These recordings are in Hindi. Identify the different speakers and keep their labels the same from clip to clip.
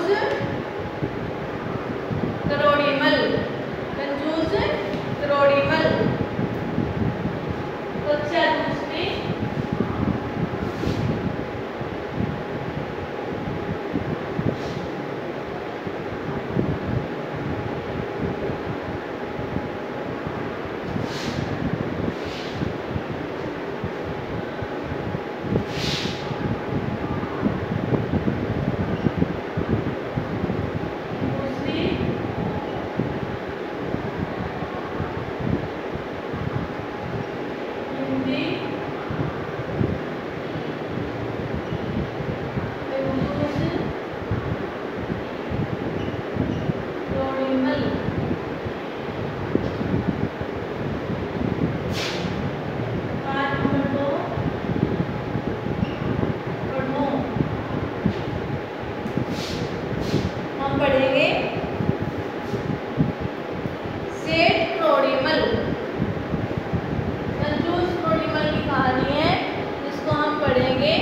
Speaker 1: करोड़ीमल, कंजूस करोड़ीमल। कक्षा दूसरी पढ़ेंगे सेठ क्रोड़ीमल। कंजूस क्रोड़ीमल की कहानी है जिसको हम पढ़ेंगे।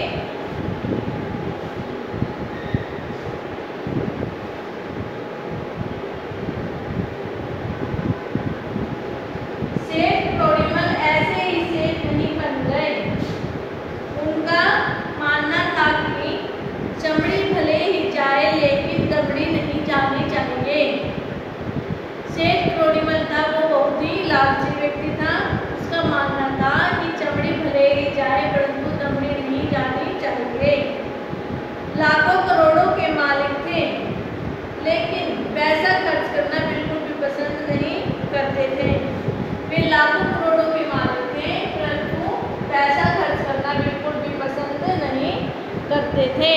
Speaker 1: सेठ क्रोड़ीमल ऐसे ही सेठ नहीं बन गए। उनका मानना था कि चमड़ी भले ही जाए लेकिन दबड़ी नहीं जानी चाहिए। सेठ क्रोड़ीमल था वो बहुत ही लालची व्यक्ति था। उसका मानना था कि चमड़ी भले ही जाए परंतु दबड़ी नहीं जानी चाहिए। लाखों करोड़ों के मालिक थे लेकिन पैसा खर्च करना बिल्कुल भी पसंद नहीं करते थे। वे लाखों करोड़ों के मालिक थे परंतु पैसा खर्च करना बिल्कुल भी पसंद नहीं करते थे।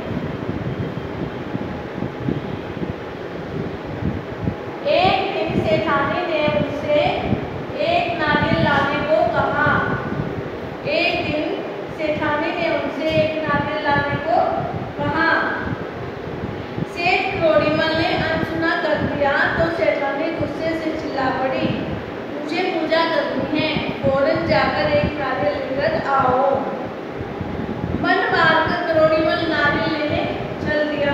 Speaker 1: एक दिन सेठानी ने उनसे एक नारियल लाने को कहा। एक दिन सेठानी ने उनसे एक नारियल लाने को कहा। सेठ क्रोड़ीमल ने अनसुना कर दिया तो सेठानी गुस्से से चिल्ला पड़ी, मुझे पूजा करनी है, फौरन जाकर एक नारियल लेकर आओ। मन मारकर क्रोड़ीमल नारियल लेने चल दिया।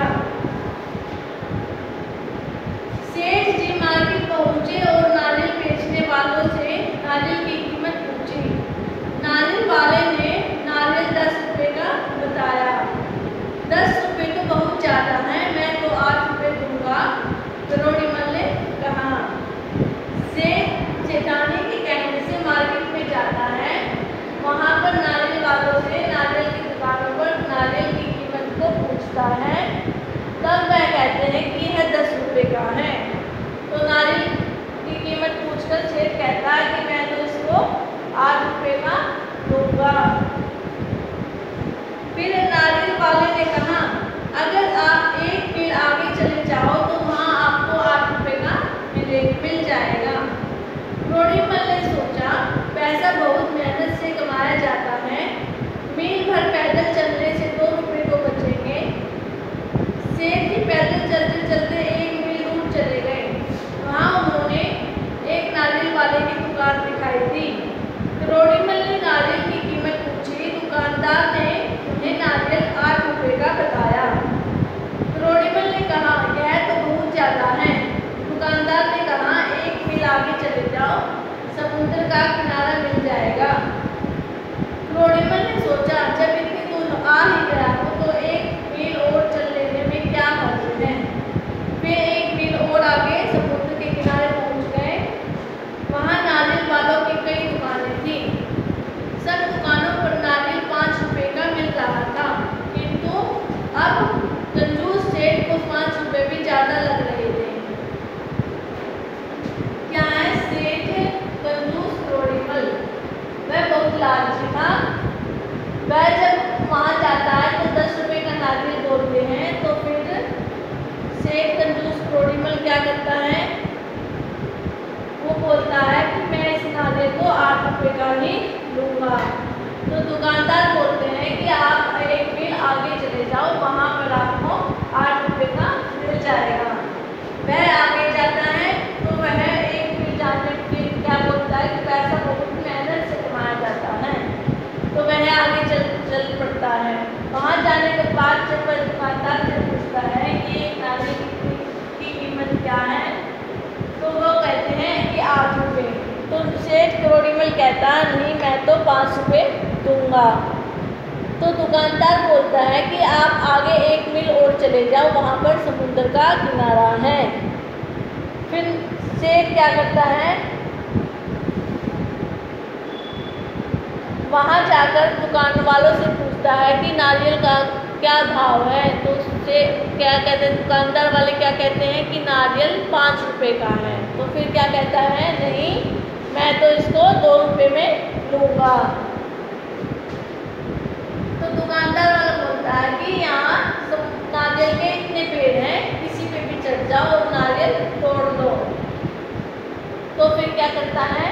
Speaker 1: सेठ जी मार्केट पहुंचे और नारियल बेचने वालों से नारियल की कीमत पूछी। नारियल वाले ने नारियल 10 रुपये का बताया। 10 रुपये तो बहुत ज़्यादा है, मैं तो 8 रुपये दूंगा, क्रोड़ीमल ने कहा। सेठानी के कहने से मार्केट में जाता है। वहाँ पर नारियल वालों से नारियल की दुकानों पर नारियल की कीमत को पूछता है। तब वह कहते हैं कि यह 10 रुपये का है। तो नारियल की कीमत पूछकर सेठ कहता है कि मैं तो इसको 8 रुपये का दूंगा। फिर नारियल वाले ने कहा, अगर आप 1 मील आगे चले जाओ तो वहाँ आपको 8 रुपये का मिल जाएगा। क्रोड़ीमल ने सोचा पैसा बहुत मेहनत से कमाया जाता है, मील भर पैदल चलने से 2 रुपये को बचेंगे। सेठ जी पैदल चलते चलते 1 मील दूर चले गए। वहाँ उन्होंने एक नारियल वाले की दुकान दिखाई दी। क्रोड़ीमल ने नारियल की कीमत पूछी। दुकानदार ने उन्हें नारियल 8 रुपये का बताया। क्रोड़ीमल ने कहा, यह तो बहुत ज़्यादा है। दुकानदार ने कहा, 1 मील आगे चले जाओ, समुद्र का किनारा मिल जाएगा। क्रोड़ीमल ने सोचा जब इतनी दूर आ ही गया हूँ तो 1 मील और चल लेने में क्या हर्ज है। वे 1 मील और आगे समुद्र के किनारे पहुँच गए। वहाँ नारियल वालों की कई दुकानें थीं। सब दुकानों पर नारियल 5 रुपये का मिल रहा था, किंतु अब कंजूस सेठ को 5 रुपये भी ज़्यादा लग रहे थे। क्या है सेठ कंजूस क्रोड़ीमल? वह बहुत लालची था। वह जब वहाँ जाता है तो 10 रुपये का नारियल बोलते हैं तो फिर सेठ कंजूस क्रोड़ीमल क्या करता है, वो बोलता है कि मैं इस नारियल को 8 रुपये का ही लूँगा। तो दुकानदार बोलते हैं कि आप 1 मील आगे चले जाओ, वहाँ पर आपको 8 रुपये का मिल जाएगा। वह आगे जाता है तो वह 1 मील जाने के क्या बोलता है कि पैसा बहुत मेहनत से कमाया जाता है। तो वह आगे चल पड़ता है। वहाँ जाने के बाद जब वह दुकानदार से पूछता है कि एक 5 रुपये दूंगा। तो दुकानदार बोलता है कि आप आगे 1 मील और चले जाओ, वहाँ पर समुद्र का किनारा है। फिर सेठ क्या करता है, वहाँ जाकर दुकान वालों से पूछता है कि नारियल का क्या भाव है। तो उससे क्या कहते हैं, दुकानदार वाले क्या कहते हैं कि नारियल 5 रुपये का है। तो फिर क्या कहता है, नहीं मैं तो इसको 2 रुपये में लूँगा। तो दुकानदार वाला बोलता है कि यहाँ नारियल के इतने पेड़ हैं, किसी पे भी चढ़ जाओ और नारियल तोड़ लो। तो फिर क्या करता है,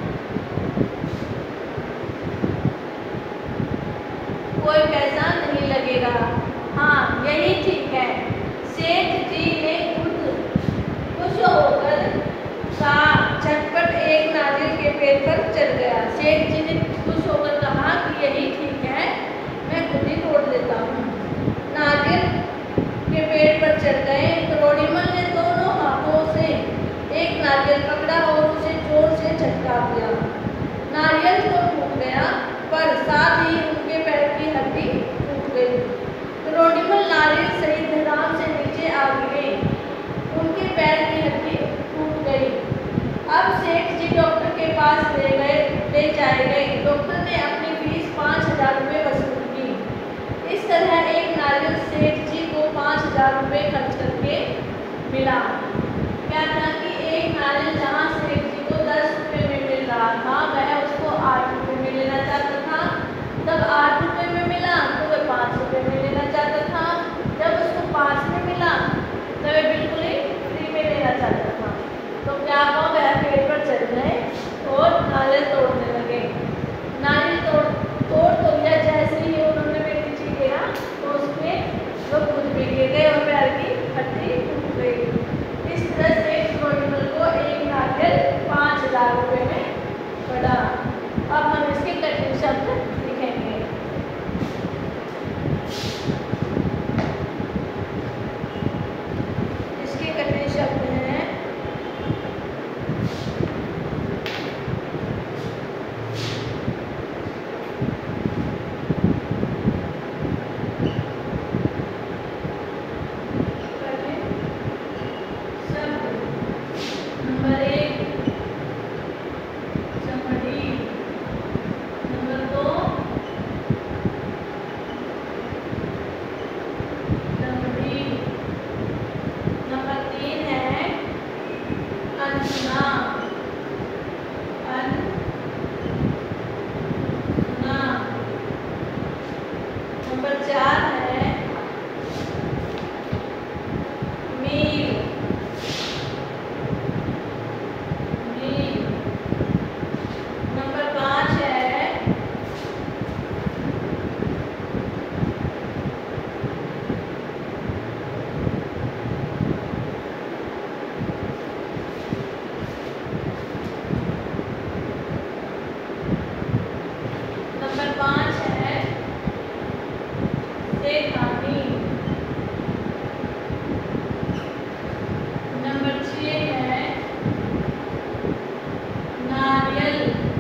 Speaker 1: कोई पैसा नहीं लगेगा। हाँ यही ठीक है। सेठ जी ने खुश होकर कहा, झटपट एक नारियल के पेड़ पर चढ़ गया। सेठ जी ने खुश होकर कहा कि यही ठीक है, मैं खुद ही तोड़ लेता हूँ। नारियल के पेड़ पर चढ़ गए। करोड़ीमल ने दोनों हाथों से एक नारियल पकड़ा और उसे जोर से झटका दिया। नारियल तो टूट गया, पर साथ ही उनके पैर की हड्डी टूट गई। करोड़ीमल नारियल सही धड़ाम से नीचे आ गिरे, उनके पैर की हड्डी टूट गई। अब सेठ जी डॉक्टर के पास ले जाए गए। डॉक्टर ने अपनी फीस 5,000 रुपये वसूल की। इस तरह एक नारियल सेठ जी को 5,000 रुपये खर्च करके मिला। क्या था कि एक नारियल जहाँ सेठ जी को 10 रुपये में मिल रहा था, वह उसको 8 रुपये में लेना चाहता था। जब 8 रुपये में मिला तो वह 5 रुपये में लेना चाहता था। जब उसको 5 में मिला तो वह बिल्कुल ही फ्री में लेना चाहता था। तो क्या हुआ, वह पेड़ पर चढ़ गए और नारियल तोड़ने लगे। नारियल तोड़ तो लिया, जैसे ही उन्होंने पेड़ नीचे गिरा तो उसमें वो खुद भी गिर गए और पैर की हड्डी टूट गई। इस तरह से करोड़ीमल को एक नारियल 5,000 रुपये में पड़ा। अब हम इसके कठिन शब्द लिखेंगे। इसके कठिन शब्द हैं नंबर 1 चमड़ी, नंबर 2 चमड़ी, नंबर 3 है अनसुना, नंबर 4 है मील, नंबर 5 है सेठानी, नंबर 6 है नारियल,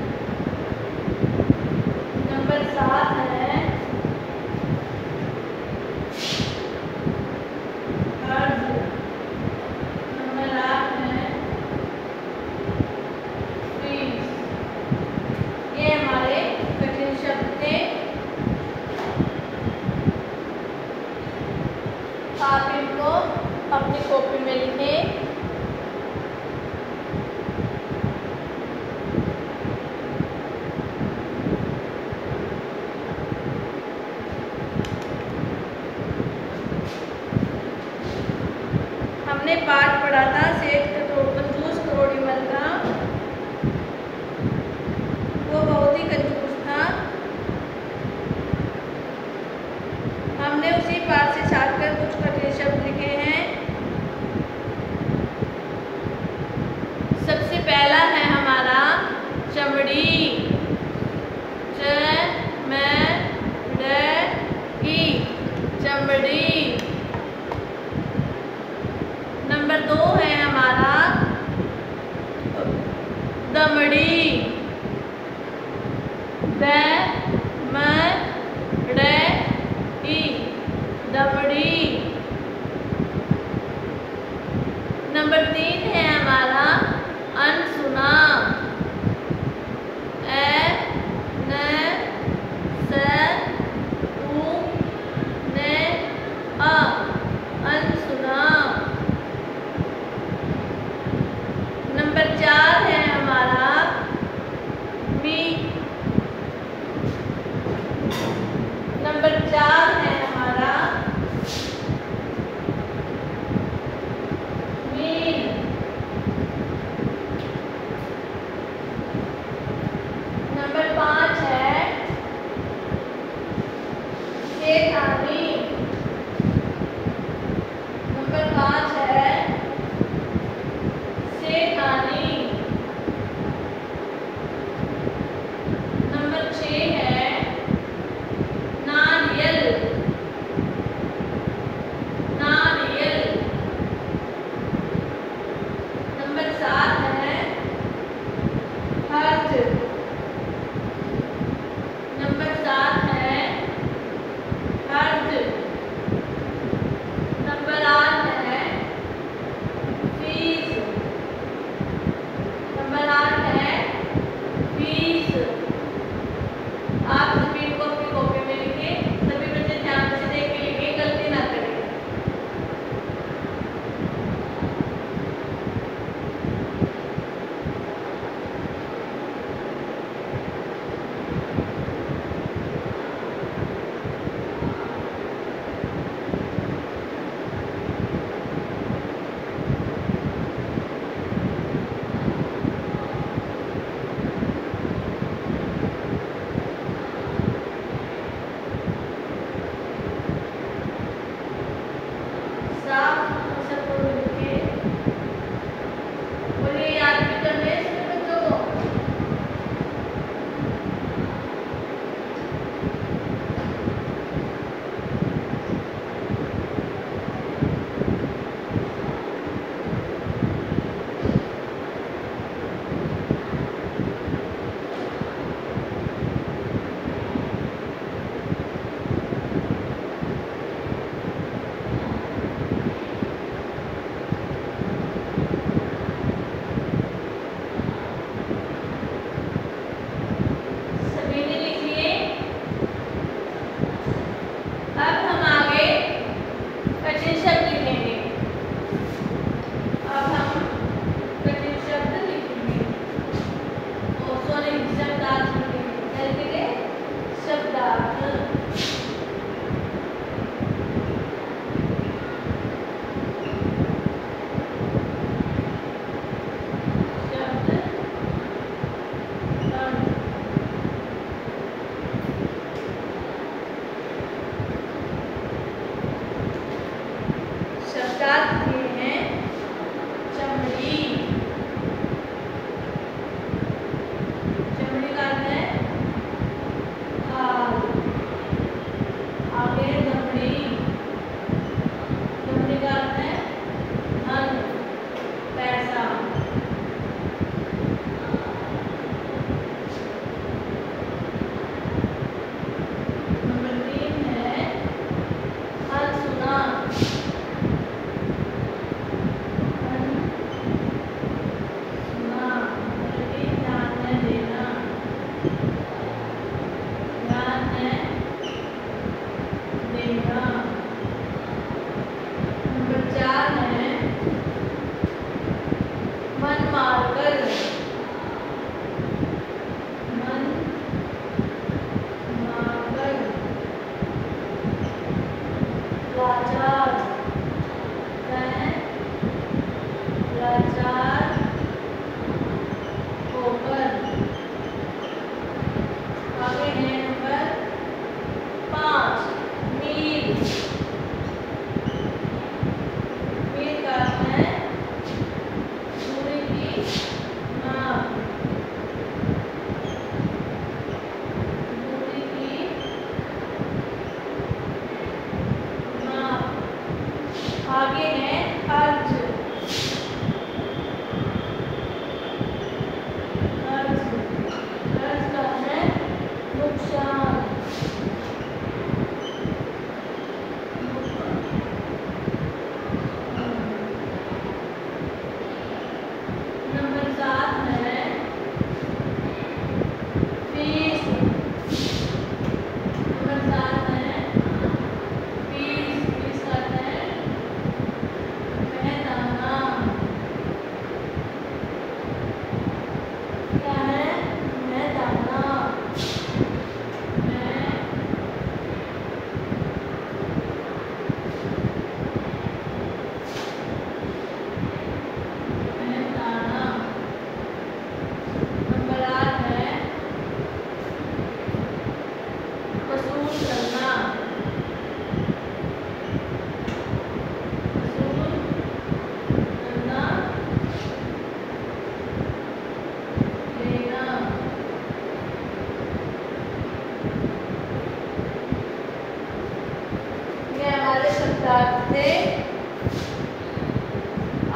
Speaker 1: नंबर 7 है कर्ज, नंबर 8 है फीस। ये हमारे कठिन शब्द थे। आप इनको अपनी कॉपी में लिखें। हमने पाठ पढ़ा था कंजूस करोड़ीमल का। वो बहुत ही कंजूस था। हमने उसी पाठ से छाटकर कुछ कठिन शब्द लिखे हैं। सबसे पहला है हमारा चमड़ी, चमड़ी। नंबर 2 है हमारा नंबर 3 है हमारा अनसुना। ए न स उ न अ अनसुना। नंबर 4 है हमारा मी। नंबर 4 है हमारा मीन।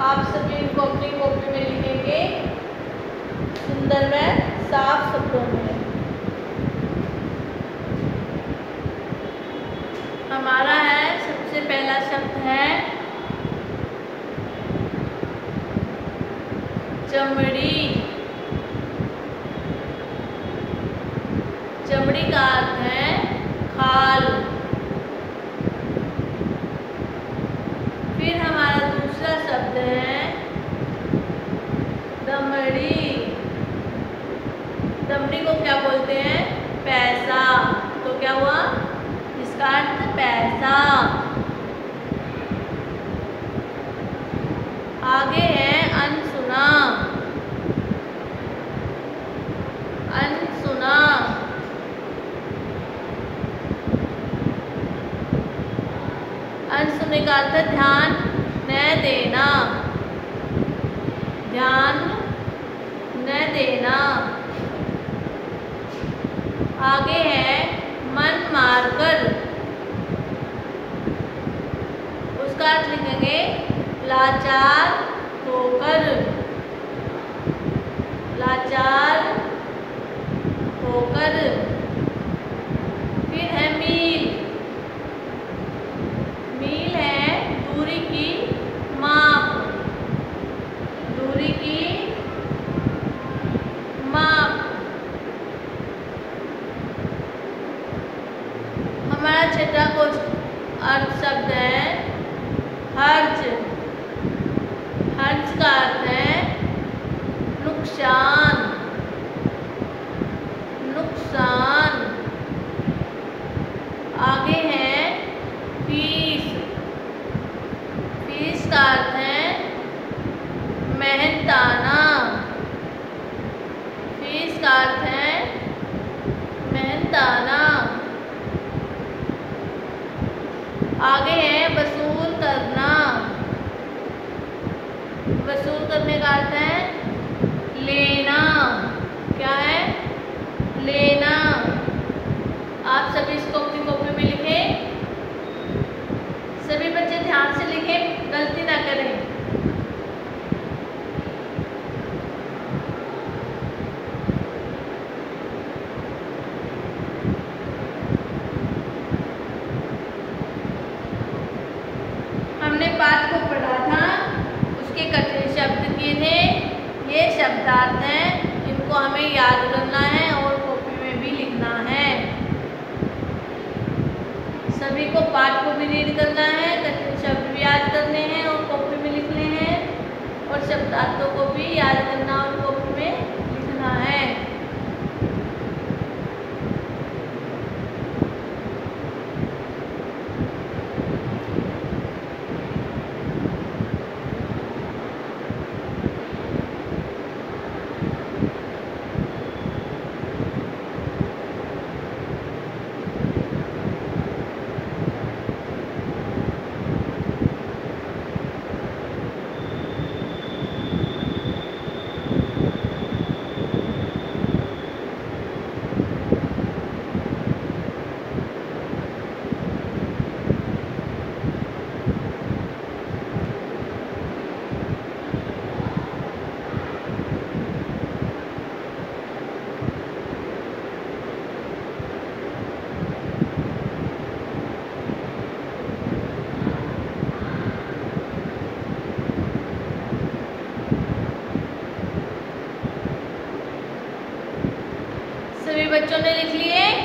Speaker 1: आप सभी इनको अपनी कॉपी में लिखेंगे सुंदर व साफ शब्दों में। हमारा है सबसे पहला शब्द है चमड़ी। चमड़ी का अर्थ है खाल। फिर हमारा दूसरा शब्द है दमड़ी। दमड़ी को क्या बोलते हैं? पैसा। तो क्या हुआ? इसका अर्थ पैसा। आगे है अनसुना। अनसुना अनसुने का अर्थ ध्यान न देना। ध्यान न देना। आगे है मन मारकर। उसका अर्थ लिखेंगे लाचार होकर। लाचार होकर। फिर है मील। मील है दूरी की माप। दूरी की माप। हमारा छठा अर्थ शब्द है हर्ज। हर्ज का अर्थ है नुकसान। नुकसान। आगे है फीस। फीस का अर्थ है मेहनताना। फीस का अर्थ है मेहनताना। आगे है वसूल करना। वसूल करने का अर्थ है लेना। क्या है? लेना। आप सभी इसको अपनी कॉपी में लिखें। सभी बच्चे ध्यान से लिखें, गलती ना करें। हमने पाठ को पढ़ा था, उसके कठिन शब्द किए थे। ये शब्दार्थ हैं, इनको हमें याद करना है और कॉपी में भी लिखना है। सभी को पाठ को भी रीड करना है, कठिन शब्द भी याद करने हैं और कॉपी में लिखने हैं, और शब्दार्थों को भी याद करना और कॉपी में लिखना है। सभी बच्चों ने लिख लिए?